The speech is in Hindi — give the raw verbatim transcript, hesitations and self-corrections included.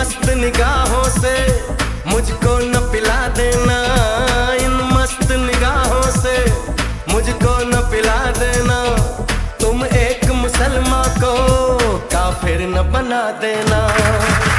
मस्त निगाहों से मुझको न पिला देना, इन मस्त निगाहों से मुझको न पिला देना। तुम एक मुसलमान को काफिर न बना देना।